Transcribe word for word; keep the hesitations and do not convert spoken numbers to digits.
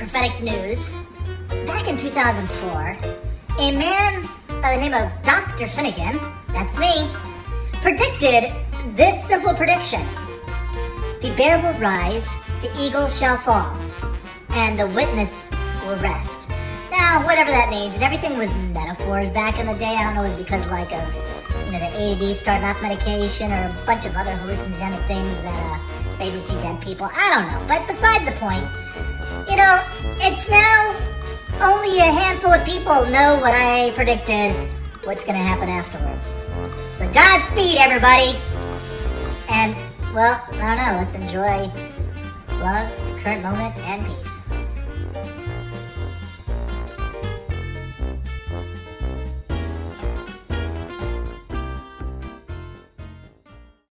prophetic news. Back in two thousand four, a man by the name of Doctor Finnegan, that's me, predicted this simple prediction. The bear will rise, the eagle shall fall, and the witness will rest. Now, whatever that means, and everything was metaphors back in the day. I don't know, it was because like of, you know, the A D starting off medication or a bunch of other hallucinogenic things that uh, made me see dead people. I don't know, but besides the point, you know, it's now only a handful of people know what I predicted, what's going to happen afterwards. So Godspeed, everybody. And, well, I don't know, let's enjoy love, current moment, and peace.